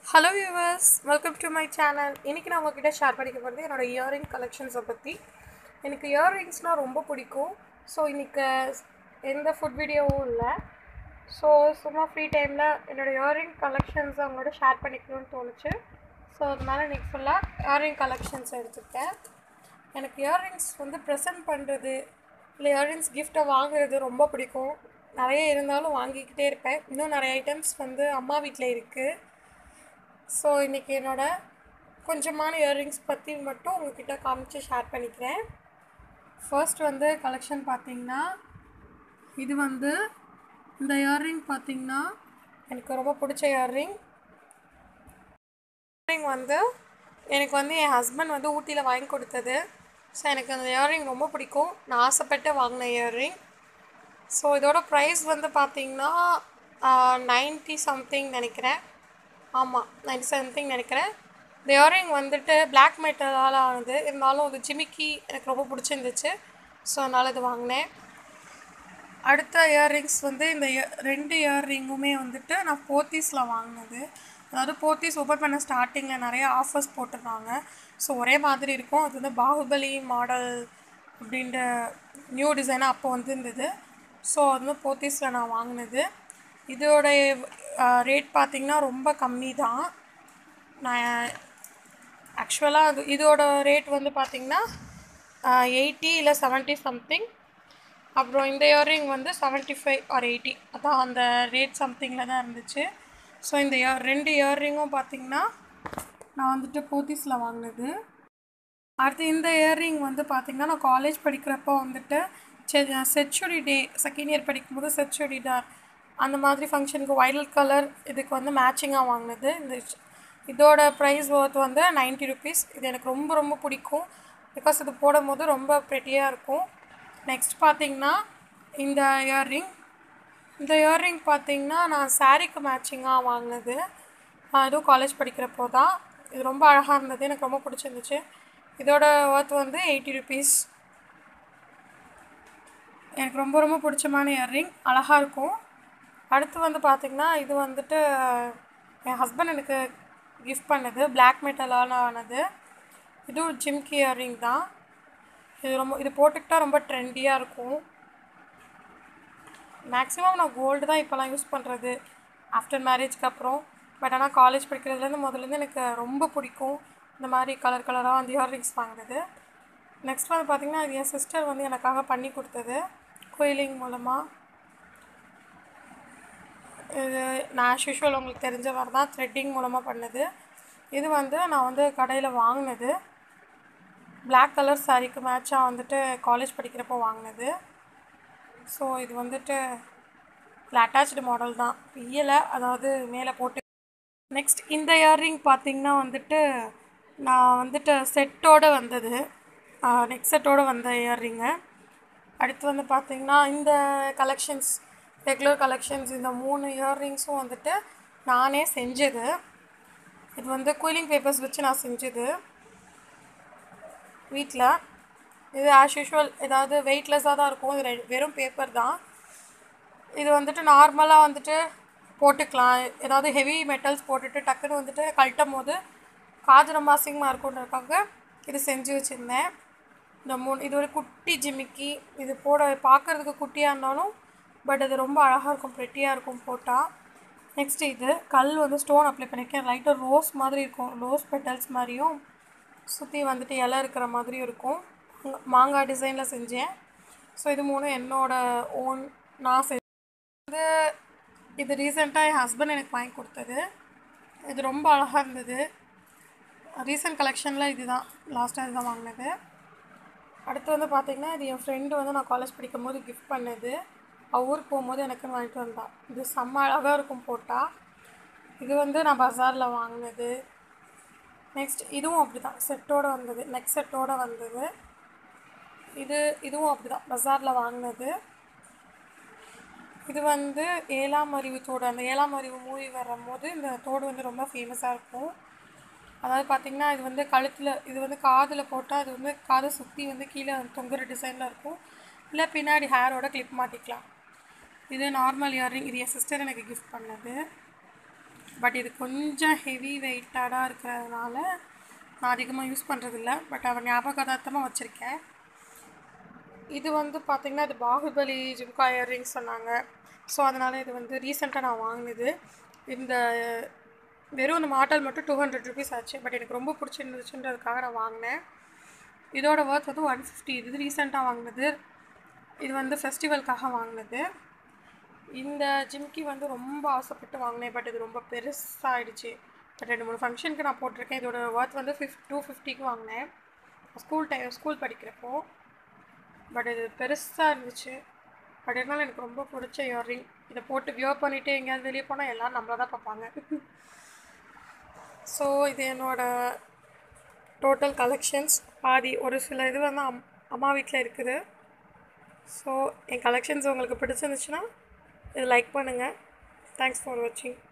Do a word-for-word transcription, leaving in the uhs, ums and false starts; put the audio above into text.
Hello viewers, welcome to my channel. இன்னைக்கு நான் உங்ககிட்ட ஷேர் பண்ணிக்க போகிறது என்னோட இயரிங் கலெக்ஷன்ஸை பற்றி. எனக்கு இயரிங்ஸ்னால் ரொம்ப பிடிக்கும். ஸோ இன்றைக்கி எந்த ஃபுட் வீடியோவும் இல்லை. ஸோ சும்மா ஃப்ரீ டைமில் என்னோடய இயரிங் கலெக்ஷன்ஸை அவங்களோட ஷேர் பண்ணிக்கணும்னு தோணுச்சு. ஸோ அதனால் இன்றைக்கி ஃபுல்லாக இயரிங் கலெக்ஷன்ஸ் எடுத்துக்கிட்டேன். எனக்கு இயரிங்ஸ் வந்து ப்ரெசென்ட் பண்ணுறது இல்லை இயரிங்ஸ் கிஃப்ட்டை வாங்குறது ரொம்ப பிடிக்கும். நிறைய இருந்தாலும் வாங்கிக்கிட்டே இருப்பேன். இன்னும் நிறைய ஐட்டம்ஸ் வந்து அம்மா வீட்டில் இருக்குது. ஸோ இன்றைக்கி என்னோடய கொஞ்சமான இயரிங்ஸ் பற்றி மட்டும் உங்கள்கிட்ட காமிச்சு ஷேர் பண்ணிக்கிறேன். ஃபர்ஸ்ட் வந்து கலெக்ஷன் பார்த்திங்கன்னா, இது வந்து இந்த இயரிங் பார்த்திங்கன்னா எனக்கு ரொம்ப பிடிச்ச இயரிங். இயரிங் வந்து எனக்கு வந்து என் ஹஸ்பண்ட் வந்து ஊட்டியில் வாங்கி கொடுத்தது. ஸோ எனக்கு அந்த இயரிங் ரொம்ப பிடிக்கும். நான் ஆசைப்பட்டு வாங்கின இயரிங். ஸோ இதோட ப்ரைஸ் வந்து பார்த்திங்கன்னா நைன்ட்டி சம்திங் நினைக்கிறேன். ஆமாம், நைன்ட்டி சம்திங் நினைக்கிறேன். இந்த இயரிங் வந்துட்டு பிளாக் மெட்டலால் ஆனது. இருந்தாலும் அது ஜிமிக்கி எனக்கு ரொம்ப பிடிச்சிருந்துச்சு. ஸோ அதனால் இது வாங்கினேன். அடுத்த இயரிங்ஸ் வந்து இந்த ரெண்டு இயரிங்குமே வந்துட்டு நான் போத்தீஸில் வாங்கினது. அதாவது போத்தீஸ் ஓப்பன் பண்ண ஸ்டார்டிங்கில் நிறைய ஆஃபர்ஸ் போட்டிருந்தாங்க. ஸோ ஒரே மாதிரி இருக்கும். அது வந்து பாகுபலி மாடல் அப்படின்ற நியூ டிசைனாக அப்போ வந்துருந்தது. ஸோ அது வந்து போத்தீஸில் நான் வாங்கினது. இதோடைய ரேட் பார்த்திங்கன்னா ரொம்ப கம்மி தான். நான் ஆக்சுவலாக அது இதோட ரேட் வந்து பார்த்திங்கன்னா எயிட்டி இல்லை செவன்ட்டி சம்திங். அப்புறம் இந்த இயரிங் வந்து செவன்ட்டி ஃபைவ் ஆர் எயிட்டி, அதான் அந்த ரேட் சம்திங்கில் தான் இருந்துச்சு. ஸோ இந்த இயர் ரெண்டு இயரிங்கும் பார்த்திங்கன்னா நான் வந்துட்டு போத்தீஸில் வாங்கினது. அடுத்து இந்த இயரிங் வந்து பார்த்திங்கன்னா நான் காலேஜ் படிக்கிறப்போ வந்துட்டு செச்சுரி டே செகண்ட் இயர் படிக்கும்போது செச்சுரி டே அந்த மாதிரி ஃபங்க்ஷனுக்கு வைலட் கலர் இதுக்கு வந்து மேட்சிங்காக வாங்கினது. இந்த இதோட ப்ரைஸ் ஒர்த் வந்து நைன்ட்டி ருபீஸ். இது எனக்கு ரொம்ப ரொம்ப பிடிக்கும். பிகாஸ் இது போடும் போது ரொம்ப ப்ரெட்டியாக இருக்கும். நெக்ஸ்ட் பார்த்திங்கன்னா இந்த இயரிங். இந்த இயரிங் பார்த்திங்கன்னா நான் சாரீக்கு மேட்சிங்காக வாங்கினது. அதுவும் காலேஜ் படிக்கிறப்போ தான். இது ரொம்ப அழகாக இருந்தது. எனக்கு ரொம்ப பிடிச்சிருந்துச்சு. இதோட ஒர்த் வந்து எயிட்டி ருபீஸ். எனக்கு ரொம்ப ரொம்ப பிடிச்சமான இயரிங். அழகாக இருக்கும். அடுத்து வந்து பார்த்திங்கன்னா இது வந்துட்டு என் ஹஸ்பண்ட் எனக்கு கிஃப்ட் பண்ணது. பிளாக் மெட்டலால் ஆனது. இதுவும் ஜிம்கி இயரிங் தான். இது ரொம்ப இது போட்டுக்கிட்டால் ரொம்ப ட்ரெண்டியாக இருக்கும். மேக்ஸிமம் நான் கோல்டு தான் இப்போலாம் யூஸ் பண்ணுறது ஆஃப்டர் மேரேஜ்க்கு அப்புறம். பட் ஆனால் காலேஜ் படிக்கிறதுலேருந்து முதலேருந்து எனக்கு ரொம்ப பிடிக்கும் இந்த மாதிரி கலர் கலராக வந்து இயரிங்ஸ் வாங்குறது. நெக்ஸ்ட் வந்து பார்த்திங்கன்னா இது என் சிஸ்டர் வந்து எனக்காக பண்ணி கொடுத்தது கோயிலிங் மூலமாக. இது நான் ஆஸ் யூஷுவல் உங்களுக்கு தெரிஞ்ச மாதிரி தான் த்ரெட்டிங் மூலமாக பண்ணது. இது வந்து நான் வந்து கடையில் வாங்கினது. பிளாக் கலர் சாரீக்கு மேட்சாக வந்துட்டு காலேஜ் படிக்கிறப்போ வாங்கினது. ஸோ இது வந்துட்டு அட்டாச்டு மாடல் தான், இயலை, அதாவது மேலே போட்டு. நெக்ஸ்ட் இந்த இயரிங் பார்த்திங்கன்னா வந்துட்டு நான் வந்துட்டு செட்டோடு வந்தது. நெக் செட்டோடு வந்த இயரிங்கு. அடுத்து வந்து பார்த்திங்கன்னா இந்த கலெக்ஷன்ஸ் ரெகுலர் கலெக்ஷன்ஸ் இந்த மூணு இயர்ரிங்ஸும் வந்துட்டு நானே செஞ்சது. இது வந்து கூலிங் பேப்பர்ஸ் வச்சு நான் செஞ்சது வீட்டில். இது ஆஸ் யூஷுவல் ஏதாவது வெயிட்லெஸ்ஸாக தான் இருக்கும். இது வெறும் பேப்பர் தான். இது வந்துட்டு நார்மலாக வந்துட்டு போட்டுக்கலாம். ஏதாவது ஹெவி மெட்டல்ஸ் போட்டுட்டு டக்குன்னு வந்துட்டு கழட்டும் போது காது ரொம்ப அசிங்கமாக இருக்குன்றதுக்காக இது செஞ்சு வச்சுருந்தேன். இந்த மூணு இது ஒரு குட்டி ஜிமிக்கி. இது போட பார்க்குறதுக்கு குட்டியாக இருந்தாலும் பட் அது ரொம்ப அழகாக இருக்கும், ப்ரெட்டியாக இருக்கும் போட்டால். நெக்ஸ்ட் இது கல் வந்து ஸ்டோன் அப்ளை பண்ணியிருக்கேன். லைட்டாக ரோஸ் மாதிரி இருக்கும். ரோஸ் பெட்டல்ஸ் மாதிரியும் சுற்றி வந்துட்டு இலை இருக்கிற மாதிரியும் இருக்கும். மாங்காய் டிசைனில் செஞ்சேன். ஸோ இது மூணு என்னோடய ஓன் நான் செஞ்சது. இது இது ரீசெண்டாக என் ஹஸ்பண்ட் எனக்கு வாங்கி கொடுத்தது. இது ரொம்ப அழகாக இருந்தது. ரீசெண்ட் கலெக்ஷனில் இது தான் லாஸ்ட்டாக இது தான் வாங்கினது. அடுத்து வந்து பார்த்திங்கன்னா இது என் ஃப்ரெண்டு வந்து நான் காலேஜ் படிக்கும் போது கிஃப்ட் பண்ணது. அவள் ஊருக்கு போகும்போது எனக்குன்னு வாங்கிட்டு வந்தாள். இது செம்ம அழகாக இருக்கும் போட்டால். இது வந்து நான் பஜாரில் வாங்கினது. நெக்ஸ்ட் இதுவும் அப்படி தான் செட்டோடு வந்தது, நெக் செட்டோடு வந்தது. இது இதுவும் அப்படி தான் பஜாரில் வாங்கினது. இது வந்து ஏழாம் அறிவு தோடு. அந்த ஏழாம் அறிவு மூவி வரும்போது இந்த தோடு வந்து ரொம்ப ஃபேமஸாக இருக்கும். அதாவது பார்த்திங்கன்னா இது வந்து கழுத்தில், இது வந்து காதில் போட்டால் அது வந்து காதை சுற்றி வந்து கீழே தொங்குற டிசைனில் இருக்கும். இல்லை பின்னாடி ஹேரோட கிளிப் மாட்டிக்கலாம். இது நார்மல் இயரிங். இது என் சிஸ்டர் எனக்கு கிஃப்ட் பண்ணது. பட் இது கொஞ்சம் ஹெவி வெயிட்டாக இருக்கிறதுனால நான் அதிகமாக யூஸ் பண்ணுறதில்ல. பட் அவன் ஞாபகார்த்தமாக வச்சுருக்கேன். இது வந்து பார்த்திங்கன்னா இது பாகுபலி ஜிம்கா இயர்ரிங்ஸ் சொன்னாங்க. ஸோ அதனால் இது வந்து ரீசெண்டாக நான் வாங்கினது. இந்த வெறும் இந்த மாடல் மட்டும் டூ ஹண்ட்ரட் ருபீஸ் ஆச்சு. பட் எனக்கு ரொம்ப பிடிச்சிருந்துச்சுன்றதுக்காக நான் வாங்கினேன். இதோட ஒர்த் வந்து ஒன் ஃபிஃப்டி. இது ரீசெண்டாக வாங்கினது. இது வந்து ஃபெஸ்டிவலுக்காக வாங்கினது. இந்த ஜிம்கி வந்து ரொம்ப ஆசைப்பட்டு வாங்கினேன். பட் இது ரொம்ப பெருசாகிடுச்சு. பட் ரெண்டு மூணு ஃபங்க்ஷனுக்கு நான் போட்டிருக்கேன். இதோட ஒர்த் வந்து ஃபிஃப் டூ ஃபிஃப்டிக்கு வாங்கினேன் ஸ்கூல் டைம் ஸ்கூல் படிக்கிறப்போ. பட் இது பெருசாக இருந்துச்சு. பட் இருந்தாலும் எனக்கு ரொம்ப பிடிச்ச இயர்ரிங். இதை போட்டு வியர் பண்ணிவிட்டு எங்கேயாவது வெளியே போனால் எல்லோரும் நம்மளை தான் பார்ப்பாங்க. ஸோ இது என்னோடய டோட்டல் கலெக்ஷன்ஸ். பாதி ஒரு சில இது வந்து அம் அம்மா வீட்டில் இருக்குது. ஸோ என் கலெக்ஷன்ஸ் உங்களுக்கு பிடிச்சிருந்துச்சுன்னா இது லைக் பண்ணுங்கள். தேங்க்ஸ் ஃபார் வாட்சிங்.